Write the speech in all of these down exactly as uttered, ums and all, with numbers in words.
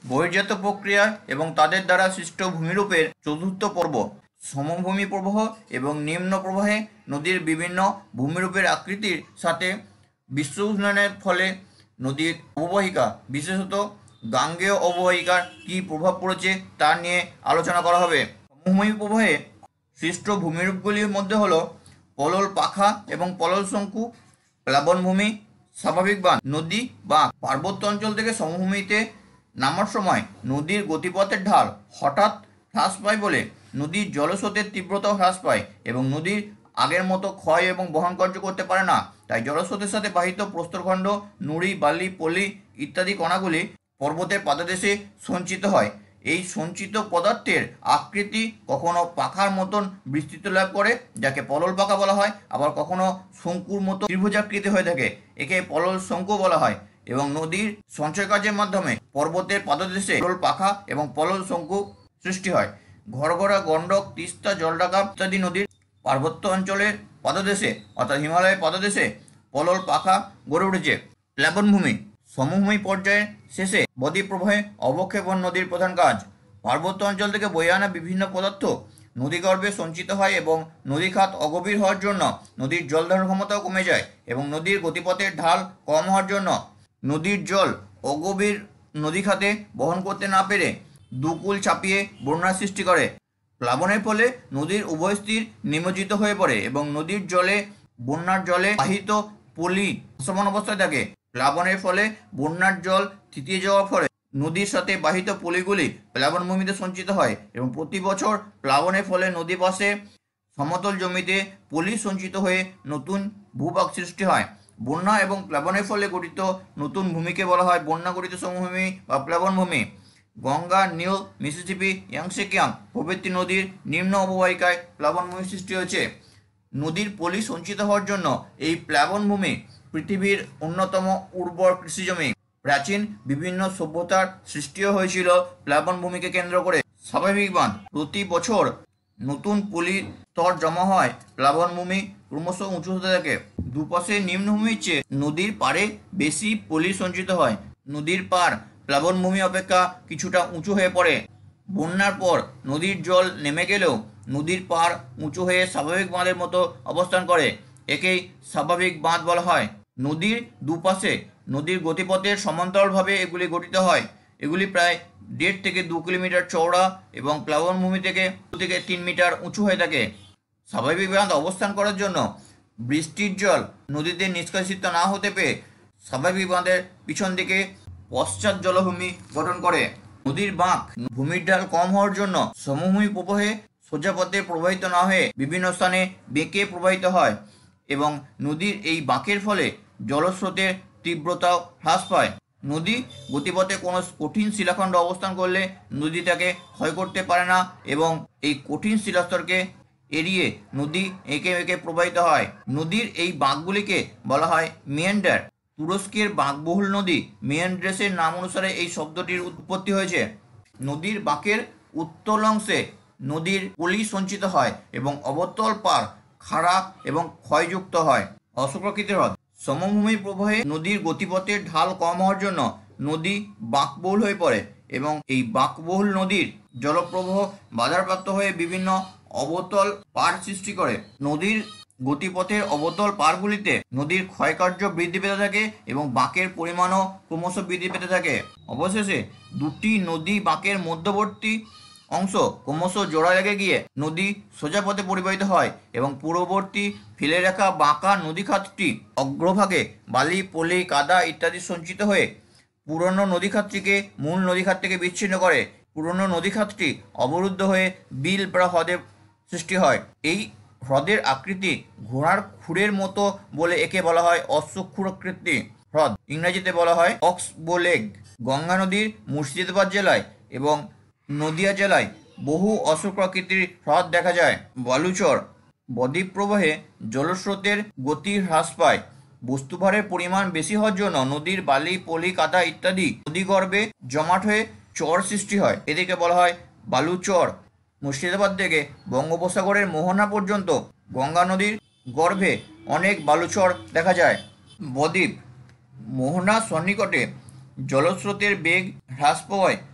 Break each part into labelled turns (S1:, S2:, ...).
S1: বহির্জাত প্রক্রিয়া এবং তাদের দ্বারা সৃষ্ট ভূমিরূপের চতুর্থ পর্ব। সমভূমি প্রবাহ এবং নিম্ন প্রবাহে নদীর বিভিন্ন ভূমিরূপের আকৃতির সাথে বিশ্ব উষ্ণায়নের ফলে নদীর অববাহিকা, বিশেষত গাঙ্গেয় অববাহিকার কী প্রভাব পড়েছে তা নিয়ে আলোচনা করা হবে। সমভূমি প্রবাহে সৃষ্ট ভূমিরূপগুলির মধ্যে হল পলল পাখা এবং পলল শঙ্কু, প্লাবনভূমি, স্বাভাবিক বাঁধ। নদী বা পার্বত্য অঞ্চল থেকে সমভূমিতে নামার সময় নদীর গতিপথের ঢাল হঠাৎ হ্রাস পায় বলে নদীর জলস্রোতের তীব্রতাও হ্রাস পায় এবং নদীর আগের মতো ক্ষয় এবং বহন কার্য করতে পারে না। তাই জলস্রোতের সাথে বাহিত প্রস্তরখণ্ড, নুড়ি, বালি, পলি ইত্যাদি কণাগুলি পর্বতের পাদদেশে সঞ্চিত হয়। এই সঞ্চিত পদার্থের আকৃতি কখনো পাখার মতন বিস্তৃত লাভ করে, যাকে পলল পাখা বলা হয়, আবার কখনো শঙ্কুর মতো ত্রিভুজাকৃতি হয়ে থাকে, একে পলল শঙ্কু বলা হয়। এবং নদীর সঞ্চয় কার্যের মাধ্যমে পর্বতের পাদদেশে পলল পাখা এবং পলল শঙ্কু সৃষ্টি হয়। ঘরঘরা, গণ্ডক, তিস্তা, জলঢাকা ইত্যাদি নদীর পার্বত্য অঞ্চলের পাদদেশে অর্থাৎ হিমালয়ের পাদদেশে পলল পাখা গড়ে উঠেছে। প্লাবনভূমি সমভূমি পর্যায়ের শেষে বদ্বীপ প্রবাহে অবক্ষেপণ নদীর প্রধান কাজ। পার্বত্য অঞ্চল থেকে বয়ে আনা বিভিন্ন পদার্থ নদীগর্ভে সঞ্চিত হয় এবং নদীখাত অগভীর হওয়ার জন্য নদীর জল ধারণ ক্ষমতাও কমে যায় এবং নদীর গতিপথের ঢাল কম হওয়ার জন্য নদীর জল অগভীর নদীখাতে বহন করতে না পেরে দুকুল ছাপিয়ে বন্যার সৃষ্টি করে। প্লাবনের ফলে নদীর উভয় তীর নিমজ্জিত হয়ে পড়ে এবং নদীর জলে বন্যার জলে বাহিত পলি ভাসমান অবস্থায় থাকে। প্লাবনের ফলে বন্যার জল থিতিয়ে যাওয়ার ফলে নদীর সাথে বাহিত পলিগুলি প্লাবনভূমিতে সঞ্চিত হয় এবং প্রতি বছর প্লাবনের ফলে নদী পাশে সমতল জমিতে পলি সঞ্চিত হয়ে নতুন ভূভাগ সৃষ্টি হয়। বন্যা এবং প্লাবনের ফলে গঠিত নতুন ভূমিকে বলা হয় বন্যা গঠিত সমভূমি বা প্লাবনভূমি। গঙ্গা, নীল, মিসিসিপি, ইয়াংসে কিয়াং প্রভৃতি নদীর নিম্ন অববাহিকায় প্লাবনভূমি সৃষ্টি হয়েছে। নদীর পলি সঞ্চিত হওয়ার জন্য এই প্লাবনভূমি পৃথিবীর অন্যতম উর্বর কৃষিজমি। প্রাচীন বিভিন্ন সভ্যতার সৃষ্টিও হয়েছিল প্লাবনভূমিকে কেন্দ্র করে। স্বাভাবিক বাঁধ প্রতি বছর নতুন পলির স্তর জমা হয়, প্লাবনভূমি ক্রমশ উঁচু হতে থাকে। দুপাশে নিম্নভূমির চেয়ে নদীর পাড়ে বেশি পলি সঞ্চিত হয়। নদীর পাড় প্লাবনভূমি অপেক্ষা কিছুটা উঁচু হয়ে পড়ে। বন্যার পর নদীর জল নেমে গেলেও নদীর পাড় উঁচু হয়ে স্বাভাবিক বাঁধের মতো অবস্থান করে, একেই স্বাভাবিক বাঁধ বলা হয়। নদীর দুপাশে নদীর গতিপথের সমান্তরালভাবে এগুলি গঠিত হয়। এগুলি প্রায় দেড় থেকে দু কিলোমিটার চওড়া এবং প্লাবনভূমি থেকে দু থেকে তিন মিটার উঁচু হয়ে থাকে। স্বাভাবিক বাঁধ অবস্থান করার জন্য বৃষ্টির জল নদীতে নিষ্কাশিত না হতে পেরে স্বাভাবিক বাঁধের পিছন দিকে পশ্চাৎ জলভূমি গঠন করে। নদীর বাঁক ভূমির ঢাল কম হওয়ার জন্য সমভূমি প্রবাহে সোজা পথে প্রবাহিত না হয়ে বিভিন্ন স্থানে বেঁকে প্রবাহিত হয় এবং নদীর এই বাঁকের ফলে জলস্রোতের তীব্রতাও হ্রাস পায়। নদী গতিপথে কোনো কঠিন শিলাখণ্ড অবস্থান করলে নদী তাকে ক্ষয় করতে পারে না এবং এই কঠিন শিলাস্তরকে এড়িয়ে নদী এঁকে বেঁকে প্রবাহিত হয়। নদীর এই বাঁকগুলিকে বলা হয় মিয়ান্ডার। তুরস্কের বাঁকবহুল নদী মিয়ান্ড্রেসের নাম অনুসারে এই শব্দটির উৎপত্তি হয়েছে। নদীর বাঁকের উত্তল অংশে নদীর পলি সঞ্চিত হয় এবং অবতল পার খাড়া এবং ক্ষয়যুক্ত হয়। অশ্বপ্রকৃতির হ্রদ সমভূমি প্রবাহে নদীর গতিপথের ঢাল কম হওয়ার জন্য নদী বাঁকবহুল হয়ে পড়ে এবং এই বাঁকবহুল নদীর জলপ্রবাহ বাধাপ্রাপ্ত হয়ে বিভিন্ন অবতল পাড় সৃষ্টি করে। নদীর গতিপথের অবতল পাড়গুলিতে নদীর ক্ষয়কার্য বৃদ্ধি পেতে থাকে এবং বাঁকের পরিমাণও ক্রমশ বৃদ্ধি পেতে থাকে। অবশেষে দুটি নদী বাঁকের মধ্যবর্তী অংশ ক্রমশ জোড়া লেগে গিয়ে নদী সোজা পথে পরিবাহিত হয় এবং পূর্ববর্তী ফেলে রাখা বাঁকা নদীখাতটি অগ্রভাগে বালি, পলি, কাদা ইত্যাদি সঞ্চিত হয়ে পুরনো নদীখাতটিকে মূল নদীখাত থেকে বিচ্ছিন্ন করে। পুরনো নদীখাতটি অবরুদ্ধ হয়ে বিল বা হ্রদের সৃষ্টি হয়। এই হ্রদের আকৃতি ঘোড়ার খুরের মতো বলে একে বলা হয় অশ্বক্ষুরাকৃতি হ্রদ। ইংরেজিতে বলা হয় অক্স বো লেগ। গঙ্গা নদীর মুর্শিদাবাদ জেলায় এবং নদিয়া জেলায় বহু অশ্বপ্রকৃতির হ্রদ দেখা যায়। বালুচর বদ্বীপ প্রবাহে জলস্রোতের গতি হ্রাস পায়। বস্তুভারের পরিমাণ বেশি হওয়ার জন্য নদীর বালি, পলি, কাদা ইত্যাদি নদীগর্ভে জমাট হয়ে চর সৃষ্টি হয়, এদিকে বলা হয় বালুচর। মুর্শিদাবাদ থেকে বঙ্গোপসাগরের মোহনা পর্যন্ত গঙ্গা নদীর গর্ভে অনেক বালুচর দেখা যায়। বদ্বীপ মোহনা সন্নিকটে জলস্রোতের বেগ হ্রাস পাওয়ায়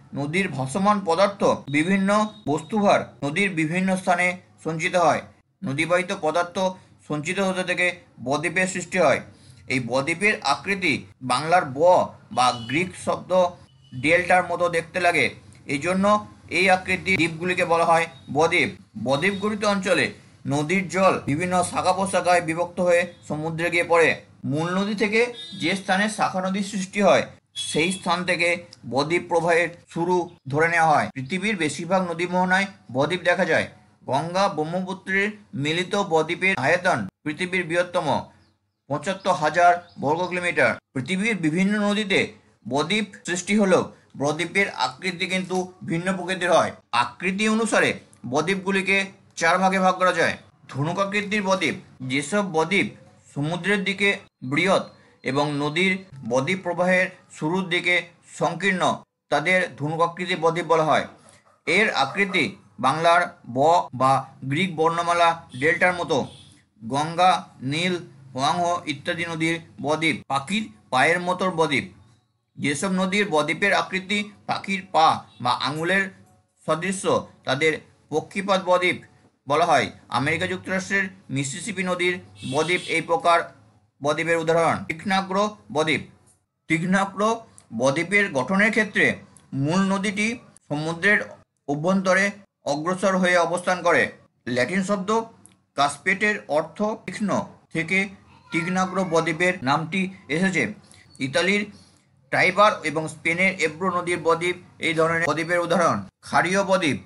S1: নদীর ভাসমান পদার্থ বিভিন্ন বস্তুভার নদীর বিভিন্ন স্থানে সঞ্চিত হয়। নদীবাহিত পদার্থ সঞ্চিত হতে থেকে বদ্বীপের সৃষ্টি হয়। এই বদ্বীপের আকৃতি বাংলার ব বা গ্রিক শব্দ ডেল্টার মতো দেখতে লাগে, এই জন্য এই আকৃতি দ্বীপগুলিকে বলা হয় বদ্বীপ। বদ্বীপ গঠিত অঞ্চলে নদীর জল বিভিন্ন শাখা প্রশাখায় বিভক্ত হয়ে সমুদ্রে গিয়ে পড়ে। মূল নদী থেকে যে স্থানে শাখা নদীর সৃষ্টি হয় সেই স্থান থেকে বদ্বীপ প্রবাহের শুরু ধরে নেওয়া হয়। পৃথিবীর বেশিরভাগ নদী মোহনায় বদ্বীপ দেখা যায়। গঙ্গা ব্রহ্মপুত্রের মিলিত বদ্বীপের আয়তন পৃথিবীর বৃহত্তম, পঁচাত্তর হাজার বর্গ কিলোমিটার। পৃথিবীর বিভিন্ন নদীতে বদ্বীপ সৃষ্টি হলেও বদ্বীপের আকৃতি কিন্তু ভিন্ন প্রকৃতির হয়। আকৃতি অনুসারে বদ্বীপগুলিকে চার ভাগে ভাগ করা যায়। ধনুকাকৃতির বদ্বীপ, যেসব বদ্বীপ সমুদ্রের দিকে বৃহৎ এবং নদীর বদ্বীপ প্রবাহের শুরুর দিকে সংকীর্ণ তাদের ধনুকাকৃতির বদ্বীপ বলা হয়। এর আকৃতি বাংলার ব বা গ্রিক বর্ণমালা ডেল্টার মতো। গঙ্গা, নীল, হোয়াংহ ইত্যাদি নদীর বদ্বীপ পাখির পায়ের মতো বদ্বীপ। যেসব নদীর বদ্বীপের আকৃতি পাখির পা বা আঙুলের সদৃশ্য তাদের পক্ষীপাত বদ্বীপ বলা হয়। আমেরিকা যুক্তরাষ্ট্রের মিসিসিপি নদীর বদ্বীপ এই প্রকার বদ্বীপের উদাহরণ। তীক্ষ্ণাগ্র বদ্বীপ। তীক্ষ্ণাগ্র বদ্বীপের গঠনের ক্ষেত্রে মূল নদীটি সমুদ্রের অভ্যন্তরে অগ্রসর হয়ে অবস্থান করে। ল্যাটিন শব্দ কাসপেটের অর্থ তীক্ষ্ণ থেকে তীক্ষ্ণাগ্র বদ্বীপের নামটি এসেছে। ইতালির টাইবার এবং স্পেনের এব্রো নদীর বদ্বীপ এই ধরনের বদ্বীপের উদাহরণ। ক্ষারীয় বদ্বীপ।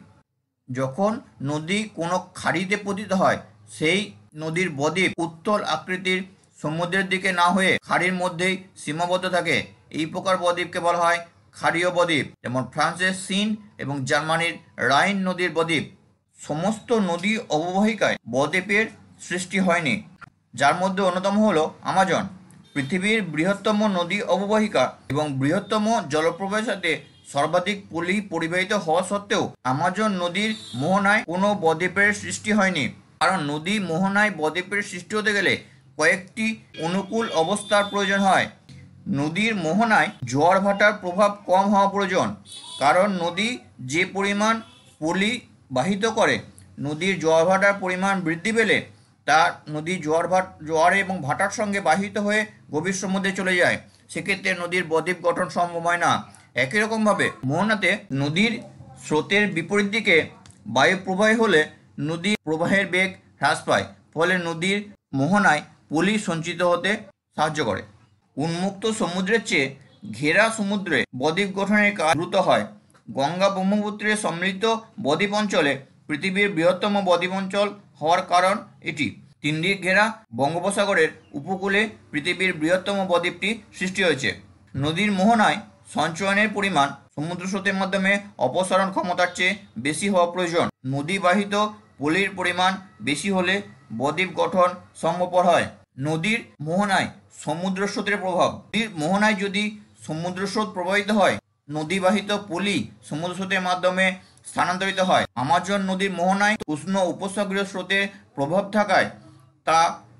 S1: যখন নদী কোনো খাড়িতে পতিত হয় সেই নদীর বদ্বীপ উত্তল আকৃতির সমুদ্রের দিকে না হয়ে খাড়ির মধ্যেই সীমাবদ্ধ থাকে। এই প্রকার বদ্বীপকে বলা হয় ক্ষারীয় বদ্বীপ। যেমন ফ্রান্সের সিন এবং জার্মানির রাইন নদীর বদ্বীপ। সমস্ত নদী অববাহিকায় বদ্বীপের সৃষ্টি হয়নি, যার মধ্যে অন্যতম হলো আমাজন। পৃথিবীর বৃহত্তম নদী অববাহিকা এবং বৃহত্তম জলপ্রবাহের সাথে সর্বাধিক পলি পরিবাহিত হওয়া সত্ত্বেও আমাজন নদীর মোহনায় কোনো বদ্বীপের সৃষ্টি হয়নি, কারণ নদী মোহনায় বদ্বীপের সৃষ্টি হতে গেলে কয়েকটি অনুকূল অবস্থার প্রয়োজন হয়। নদীর মোহনায় জোয়ার ভাটার প্রভাব কম হওয়া প্রয়োজন, কারণ নদী যে পরিমাণ পলি বাহিত করে নদীর জোয়ার ভাটার পরিমাণ বৃদ্ধি পেলে তা নদী জোয়ার ভাট জোয়ার এবং ভাটার সঙ্গে বাহিত হয়ে গভীর সমুদ্রে চলে যায়, সেক্ষেত্রে নদীর বদ্বীপ গঠন সম্ভব হয় না। একই রকমভাবে মোহনাতে নদীর স্রোতের বিপরীত দিকে বায়ু প্রবাহ হলে নদীর প্রবাহের বেগ হ্রাস পায়, ফলে নদীর মোহনায় পলি সঞ্চিত হতে সাহায্য করে। উন্মুক্ত সমুদ্রের চেয়ে ঘেরা সমুদ্রে বদ্বীপ গঠনের কাজ দ্রুত হয়। গঙ্গা ব্রহ্মপুত্রের সম্মিলিত বদ্বীপ অঞ্চলে পৃথিবীর বৃহত্তম বদ্বীপ অঞ্চল হওয়ার কারণ এটি। তিন দিক ঘেরা বঙ্গোপসাগরের উপকূলে পৃথিবীর বৃহত্তম বদ্বীপটি সৃষ্টি হয়েছে। নদীর মোহনায় সঞ্চয়নের পরিমাণ সমুদ্র স্রোতের মাধ্যমে অপসারণ ক্ষমতার চেয়ে বেশি হওয়া প্রয়োজন। নদীবাহিত পলির পরিমাণ বেশি হলে বদ্বীপ গঠন সম্ভবপর হয়। নদীর মোহনায় সমুদ্র স্রোতের প্রভাব। নদীর মোহনায় যদি সমুদ্র স্রোত প্রবাহিত হয়, নদীবাহিত পলি সমুদ্র স্রোতের মাধ্যমে স্থানান্তরিত হয়। আমাজন নদীর মোহনায় উষ্ণ উপসাগরীয় স্রোতের প্রভাব থাকায় তা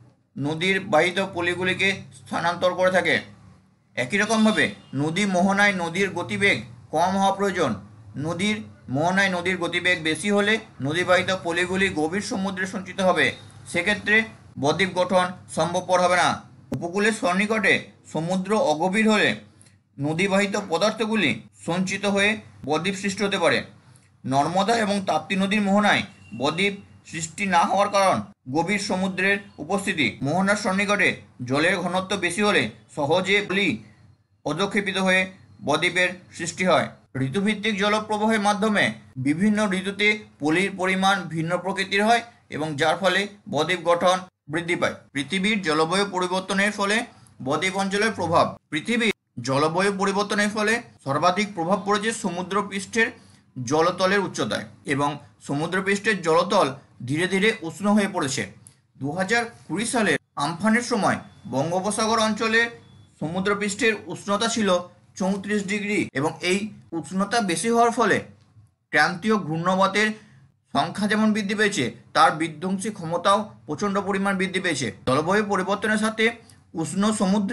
S1: নদীর বাহিত পলিগুলিকে স্থানান্তর করে থাকে। একই রকমভাবে নদী মোহনায় নদীর গতিবেগ কম হওয়া প্রয়োজন। নদীর মোহনায় নদীর গতিবেগ বেশি হলে নদীবাহিত পলিগুলি গভীর সমুদ্রে সঞ্চিত হবে, সেক্ষেত্রে বদ্বীপ গঠন সম্ভবপর হবে না। উপকূলের সন্নিকটে সমুদ্র অগভীর হলে নদীবাহিত পদার্থগুলি সঞ্চিত হয়ে বদ্বীপ সৃষ্টি হতে পারে। নর্মদা এবং তাপ্তি নদীর মোহনায় বদ্বীপ সৃষ্টি না হওয়ার কারণ গভীর সমুদ্রের উপস্থিতি। মোহনার সন্নিকটে জলের ঘনত্ব বেশি হলে সহজে পলি অধক্ষেপিত হয়ে বদ্বীপের সৃষ্টি হয়। ঋতুভিত্তিক জলপ্রবাহের মাধ্যমে বিভিন্ন ঋতুতে পলির পরিমাণ ভিন্ন প্রকৃতির হয় এবং যার ফলে বদ্বীপ গঠন বৃদ্ধি পায়। পৃথিবীর জলবায়ু পরিবর্তনের ফলে বদ্বীপ অঞ্চলের প্রভাব। পৃথিবীর জলবায়ু পরিবর্তনের ফলে সর্বাধিক প্রভাব পড়েছে সমুদ্র পৃষ্ঠের জলতলের উচ্চতায় এবং সমুদ্রপৃষ্ঠের জলতল ধীরে ধীরে উষ্ণ হয়ে পড়েছে। দু হাজার কুড়ি সালের আমফানের সময় বঙ্গোপসাগর অঞ্চলে সমুদ্রপৃষ্ঠের উষ্ণতা ছিল চৌত্রিশ ডিগ্রি এবং এই উষ্ণতা বেশি হওয়ার ফলে ক্রান্তীয় ঘূর্ণবাতের সংখ্যা যেমন বৃদ্ধি পেয়েছে তার বিধ্বংসী ক্ষমতাও প্রচণ্ড পরিমাণ বৃদ্ধি পেয়েছে। জলবায়ু পরিবর্তনের সাথে উষ্ণ সমুদ্রে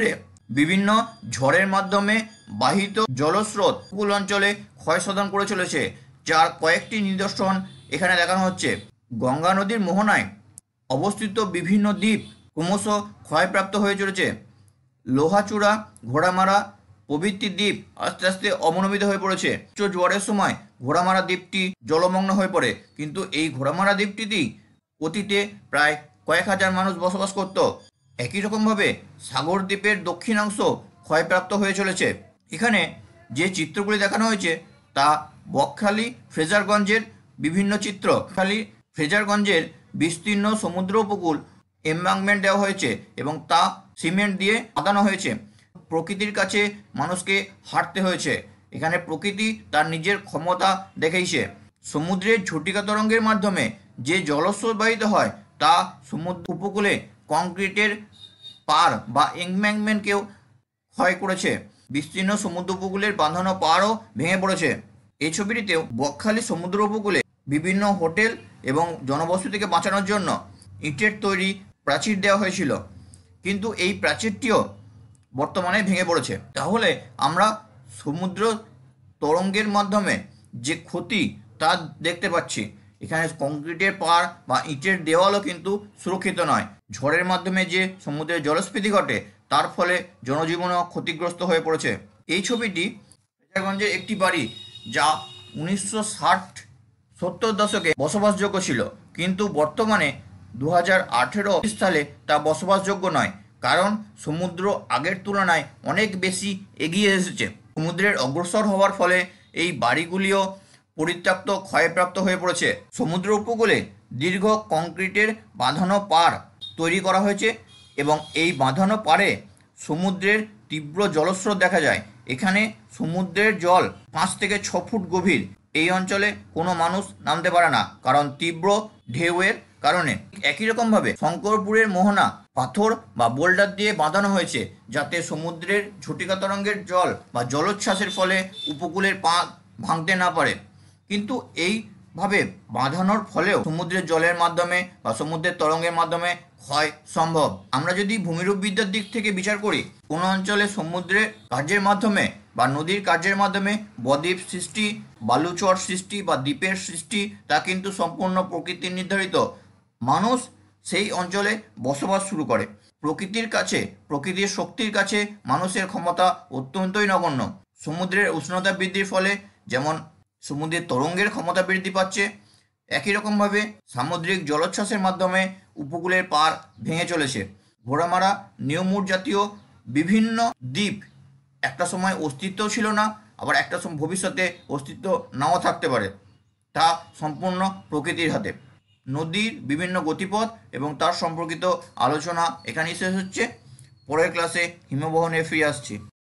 S1: বিভিন্ন ঝড়ের মাধ্যমে বাহিত জলস্রোত উপকূল অঞ্চলে ক্ষয় সাধন করে চলেছে, যার কয়েকটি নিদর্শন এখানে দেখানো হচ্ছে। গঙ্গা নদীর মোহনায় অবস্থিত বিভিন্ন দ্বীপ ক্রমশ ক্ষয়প্রাপ্ত হয়ে চলেছে। লোহাচূড়া, ঘোড়ামারা প্রভৃতি দ্বীপ আস্তে আস্তে অবনমিত হয়ে পড়েছে। উচ্চ জোয়ারের সময় ঘোড়ামারা দ্বীপটি জলমগ্ন হয়ে পড়ে, কিন্তু এই ঘোড়ামারা দ্বীপটিতেই অতীতে প্রায় কয়েক হাজার মানুষ বসবাস করত। একই রকমভাবে সাগর দ্বীপের দক্ষিণাংশ ক্ষয়প্রাপ্ত হয়ে চলেছে। এখানে যে চিত্রগুলি দেখানো হয়েছে তা বকখালি ফ্রেজারগঞ্জের বিভিন্ন চিত্র। খালি ফ্রেজারগঞ্জের বিস্তীর্ণ সমুদ্র উপকূল এমবাঙ্কমেন্ট দেওয়া হয়েছে এবং তা সিমেন্ট দিয়ে বাঁধানো হয়েছে। প্রকৃতির কাছে মানুষকে হাঁটতে হয়েছে। এখানে প্রকৃতি তার নিজের ক্ষমতা দেখাইছে। সমুদ্রের ঝটিকা তরঙ্গের মাধ্যমে যে জলস্রোত বাহিত হয় তা সমুদ্র উপকূলে কংক্রিটের পার বা এমবাঙ্কমেন্টকেও ক্ষয় করেছে। বিস্তীর্ণ সমুদ্র উপকূলের বাঁধানো পাড়ও ভেঙে পড়েছে। এই ছবিটিতেও বকখালি সমুদ্র উপকূলে বিভিন্ন হোটেল এবং জনবসতি থেকে বাঁচানোর জন্য ইটের তৈরি প্রাচীর দেওয়া হয়েছিল, কিন্তু এই প্রাচীরটিও বর্তমানে ভেঙে পড়েছে। তাহলে আমরা সমুদ্র তরঙ্গের মাধ্যমে যে ক্ষতি তা দেখতে পাচ্ছি। এখানে কংক্রিটের পাড় বা ইটের দেওয়ালও কিন্তু সুরক্ষিত নয়। ঝড়ের মাধ্যমে যে সমুদ্রের জলস্ফীতি ঘটে তার ফলে জনজীবনও ক্ষতিগ্রস্ত হয়ে পড়েছে। এই ছবিটি ফ্রেজারগঞ্জের একটি বাড়ি, যা উনিশশো ষাট সত্তর দশকে বসবাসযোগ্য ছিল, কিন্তু বর্তমানে দু হাজার আঠেরো সালে তা বসবাসযোগ্য নয়, কারণ সমুদ্র আগের তুলনায় অনেক বেশি এগিয়ে এসেছে। সমুদ্রের অগ্রসর হওয়ার ফলে এই বাড়িগুলিও পরিত্যক্ত ক্ষয়প্রাপ্ত হয়ে পড়েছে। সমুদ্র উপকূলে দীর্ঘ কংক্রিটের বাঁধানো পাড় তৈরি করা হয়েছে এবং এই বাঁধানো পাড়ে সমুদ্রের তীব্র জলস্রোত দেখা যায়। এখানে সমুদ্রের জল পাঁচ থেকে ছ ফুট গভীর। এই অঞ্চলে কোনো মানুষ নামতে পারে না, কারণ তীব্র ঢেউয়ের কারণে। একই রকমভাবে শঙ্করপুরের মোহনা পাথর বা বোল্ডার দিয়ে বাঁধানো হয়েছে, যাতে সমুদ্রের ঝটিকা তরঙ্গের জল বা জলোচ্ছ্বাসের ফলে উপকূলের পা ভাঙতে না পারে। কিন্তু এইভাবে বাঁধানোর ফলেও সমুদ্রের জলের মাধ্যমে বা সমুদ্রের তরঙ্গের মাধ্যমে ক্ষয় সম্ভব। আমরা যদি ভূমিরূপবিদ্যার দিক থেকে বিচার করি, কোনো অঞ্চলে সমুদ্রের কার্যের মাধ্যমে বা নদীর কার্যের মাধ্যমে বদ্বীপ সৃষ্টি, বালুচর সৃষ্টি বা দ্বীপের সৃষ্টি, তা কিন্তু সম্পূর্ণ প্রকৃতির নির্ধারিত। মানুষ সেই অঞ্চলে বসবাস শুরু করে। প্রকৃতির কাছে, প্রকৃতির শক্তির কাছে মানুষের ক্ষমতা অত্যন্তই নগণ্য। সমুদ্রের উষ্ণতা বৃদ্ধির ফলে যেমন সমুদ্রের তরঙ্গের ক্ষমতা বৃদ্ধি পাচ্ছে, একই রকমভাবে সামুদ্রিক জলোচ্ছ্বাসের মাধ্যমে উপকূলের পাড় ভেঙে চলেছে। ঘোড়ামারা, নিউমুর জাতীয় বিভিন্ন দ্বীপ একটা সময় অস্তিত্ব ছিল না, আবার একটা সময় ভবিষ্যতে অস্তিত্ব নাও থাকতে পারে। তা সম্পূর্ণ প্রকৃতির হাতে। নদীর বিভিন্ন গতিপথ এবং তার সম্পর্কিত আলোচনা এখানেই শেষ হচ্ছে। পরের ক্লাসে হিমবহনে ফিরে আসছি।